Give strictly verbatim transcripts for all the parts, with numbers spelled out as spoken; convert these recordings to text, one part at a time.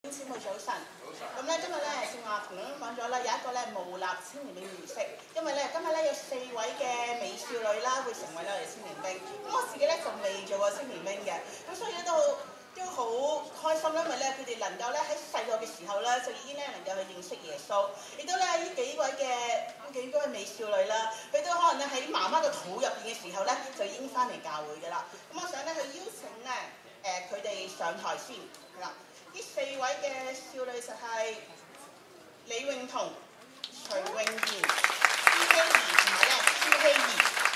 姊妹早晨，咁咧今日咧正話同樣講咗啦，有一個咧無立青年兵儀式，因為咧今日咧有四位嘅美少女啦會成為咧我哋青年兵，咁我自己咧就未做過青年兵嘅，咁所以咧都都好開心啦，因為咧佢哋能夠咧喺細個嘅時候咧就已經咧能夠去認識耶穌，亦都咧呢幾位嘅呢幾位美少女啦，佢都可能咧喺媽媽嘅肚入邊嘅時候咧就已經翻嚟教會㗎啦，咁我想咧去邀請咧誒佢哋上台先，係啦。呢四位嘅少女就係李詠彤、徐詠賢、朱希怡同埋咧朱希怡。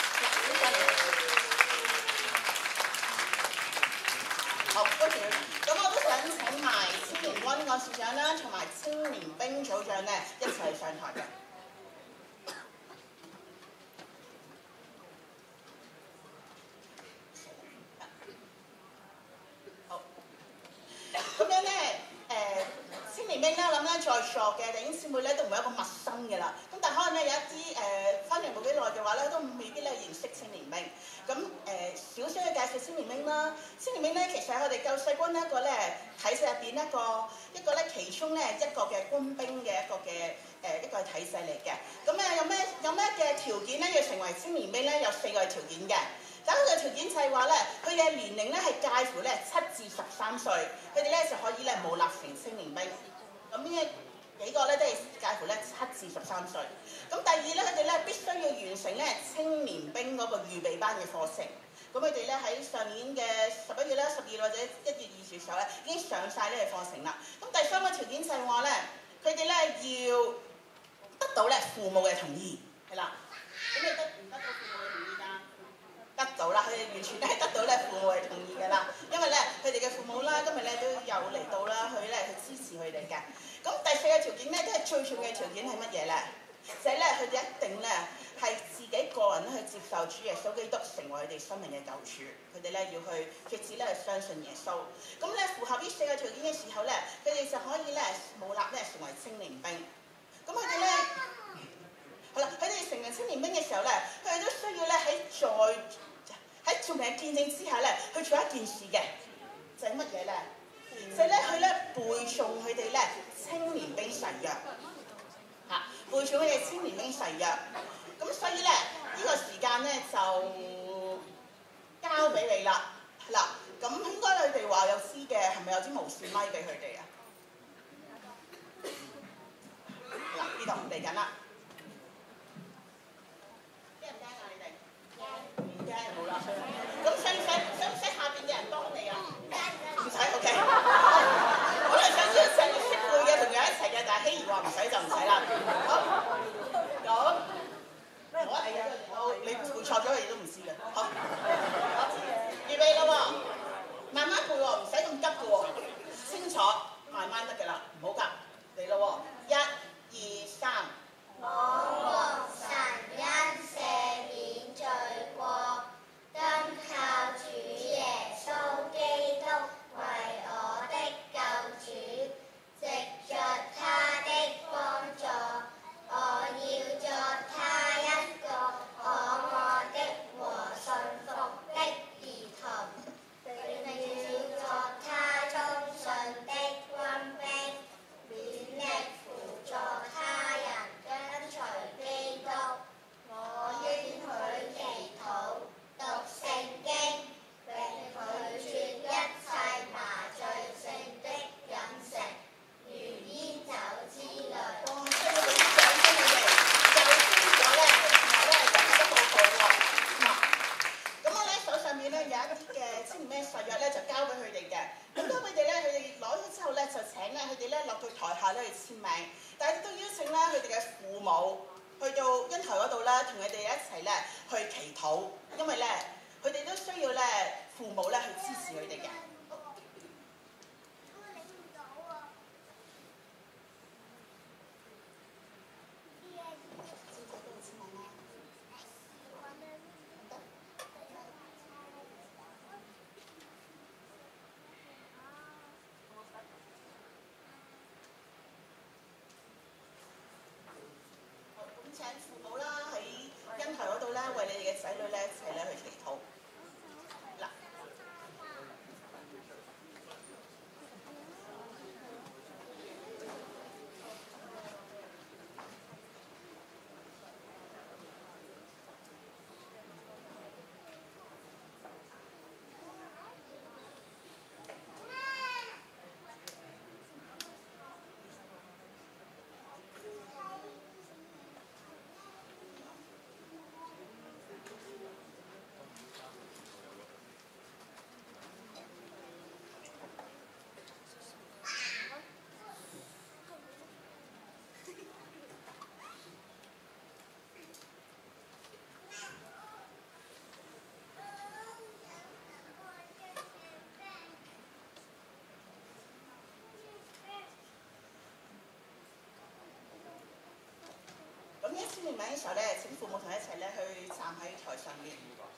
好，多謝。咁我都想請埋青年軍幹事長啦，同埋青年兵組長咧一齊上台嘅。咁樣咧，誒、呃、青年兵咧，我諗咧在座嘅弟兄姊妹咧都唔係一個陌生嘅啦。咁但係可能咧有一啲誒翻嚟冇幾耐嘅話咧，都未必咧認識青年兵。咁誒少少嘅介紹青年兵啦。青年兵咧其實係我哋救世軍一個咧體制入邊一個一個咧其中咧一個嘅軍兵嘅一個嘅誒、呃、一個體制嚟嘅。咁咧有咩有咩嘅條件咧要成為青年兵咧？有四個條件嘅。第一個條件就係話咧，佢嘅年齡咧係介乎咧七至十三歲，佢哋咧就可以咧冇立成青年兵。咁呢幾個咧都係介乎咧七至十三歲。咁第二咧，佢哋咧必須要完成咧青年兵嗰個預備班嘅課程。咁佢哋咧喺上年嘅十一月咧、十二或者一月二月嘅時候咧，已經上晒呢個課程啦。咁第三個條件就係話咧，佢哋咧要得到咧父母嘅同意，係啦。咁你得唔得到父母嘅同意㗎？得到啦，佢哋完全都係得到咧父母嘅同意㗎啦，因為咧佢哋嘅父母啦，今日咧都有嚟到啦，去咧去支持佢哋嘅。咁第四個條件咧，都係最重要嘅條件係乜嘢咧？就係咧佢哋一定咧係自己個人咧去接受主耶穌基督成為佢哋生命嘅救主，佢哋咧要去決志咧去相信耶穌。咁咧符合呢四個條件嘅時候咧，佢哋就可以咧冇立咧成為青年兵。咁佢哋咧。好啦，佢哋成為青年兵嘅時候咧，佢哋都需要咧喺在喺眾人嘅見證之下咧，去做一件事嘅，就係乜嘢咧？就係咧佢咧背誦佢哋咧青年兵誓約，嚇背誦佢哋青年兵誓約。咁所以咧呢、這個時間咧就交俾你啦。嗱，咁應該佢哋話有知嘅，係咪有支無線咪俾佢哋啊？嗱，呢度嚟緊啦。好啦，咁使唔使使唔使下邊嘅人幫你啊？唔使 ，OK。本來想邀請識會嘅同佢一齊嘅，但係希兒話唔使就唔使啦。好，好，我係啊，我你背錯咗嘅嘢都唔知嘅。好，好，預備啦喎，慢慢背喎，唔使咁急嘅喎，清楚，慢慢得嘅啦，唔好急，嚟啦喎，一、二、三。我獲神恩赦免罪過，單靠主耶穌基督為我的救主，藉着他的幫助，我要作他一個可愛的和順服的兒童，並要作他忠信的軍兵，勉力輔助他人跟隨基督。我應許祈禱、讀聖經，並拒絕一切麻醉性的飲食，如煙酒之類。哇！即係俾啲掌聲佢哋，就先咗咧，然後咧就得報告喎。嗱，咁我咧手上面咧有一啲嘅青年兵誓約咧，就交俾佢哋嘅。咁當佢哋咧，佢哋攞咗之後咧，就請咧佢哋咧落到台下咧去簽名，但係都邀請咧佢哋嘅父母去到恩台嗰度啦，同佢哋一齊咧去祈禱，因為咧佢哋都需要咧父母咧去支持佢哋嘅。請父母啦喺恩台嗰度咧，為你哋嘅仔女咧一齊咧去祈禱。嗱。 嘅時候咧，請父母同佢一齊咧去站喺台上面。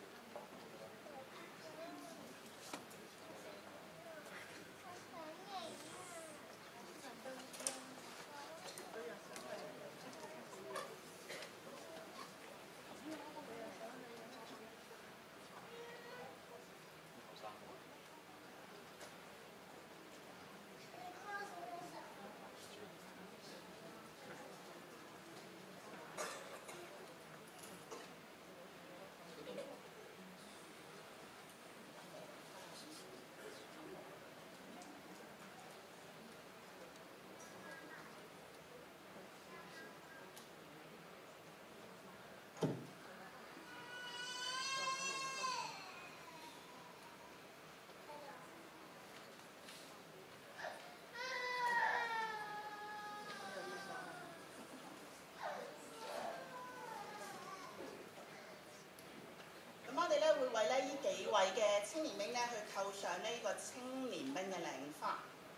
咁我哋咧會為咧呢幾位嘅青年兵咧去扣上呢個青年兵嘅領花。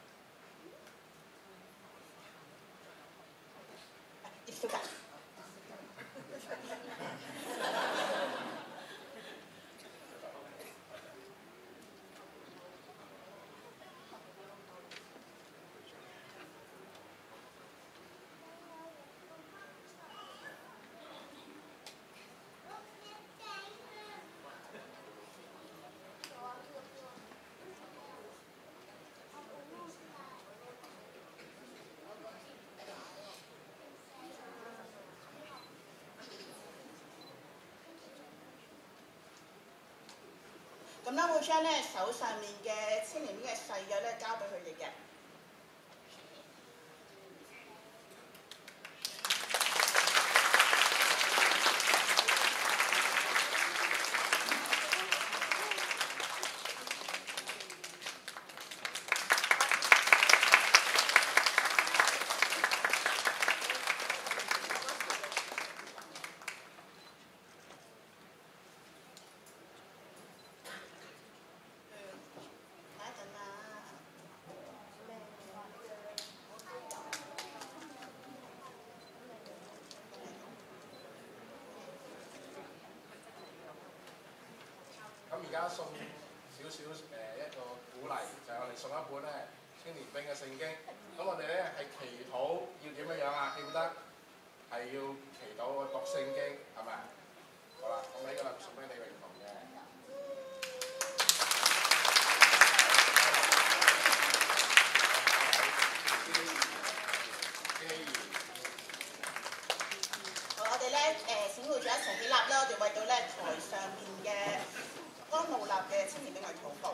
葉小姐。咁咧會將咧手上面嘅青年兵嘅誓約咧交俾佢哋嘅。 咁而家送少少誒一個鼓勵，就係、是、我哋送一本咧青年兵嘅聖經。咁我哋咧係祈禱要點樣樣啊？記唔得？係要祈禱我讀聖經，係咪？好啦，咁呢個送俾李榮彤嘅。 好，我哋咧誒請會長一齊起立啦！我哋為到咧台上面嘅安慕立嘅青年兵去禱告。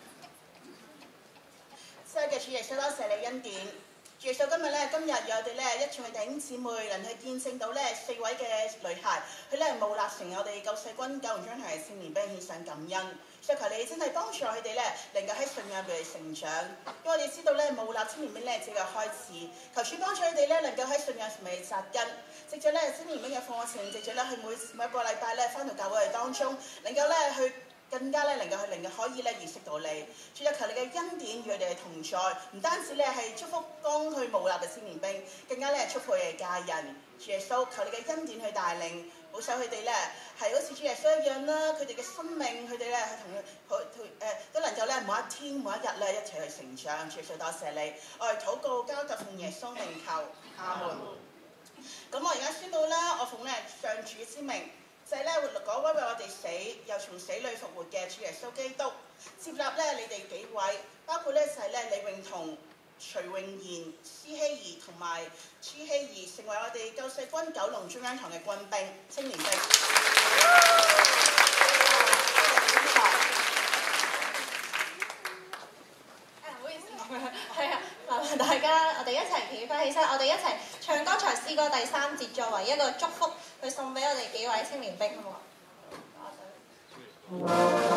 所以嘅主耶穌，多謝你恩典。主耶穌今日咧，今日有我哋咧一眾嘅弟兄姊妹能去見證到咧四位嘅女孩，佢咧慕立成我哋救世軍九龍中堂嘅青年兵獻上感恩。所以求你真係幫助佢哋咧，能夠喺信仰裏成長。因為我哋知道咧，慕立青年兵咧只係開始，求主幫助佢哋咧，能夠喺信仰上面紮根。藉著咧青年兵嘅課程，藉著咧去每每一個禮拜咧翻到教會當中，能夠咧去。更加咧能夠去令佢可以咧認識到你，主啊求你嘅恩典與佢哋同在，唔單止咧係祝福剛去慕立嘅青年兵，更加咧祝福佢哋嘅家人。主耶穌求你嘅恩典去帶領，保守佢哋咧係好似主耶穌一樣啦，佢哋嘅生命佢哋咧係同佢佢誒都能夠咧每一天每一日咧一齊去成長。主耶穌多謝你，我哋禱告交託奉耶穌名求，阿門。咁我而家宣佈啦，我奉咧上主之名。就係咧，嗰位為我哋死又從死裏復活嘅主耶穌基督，接納咧你哋幾位，包括咧就係咧李永彤、徐永賢、施希怡同埋朱希怡，成為我哋救世軍九龍中央堂嘅軍兵、青年兵。 唔好意思，係啊，麻煩大家，我哋一齊企翻起身，我哋一齊唱剛才詩歌第三節，作為一個祝福，去送俾我哋幾位青年兵，好唔好啊？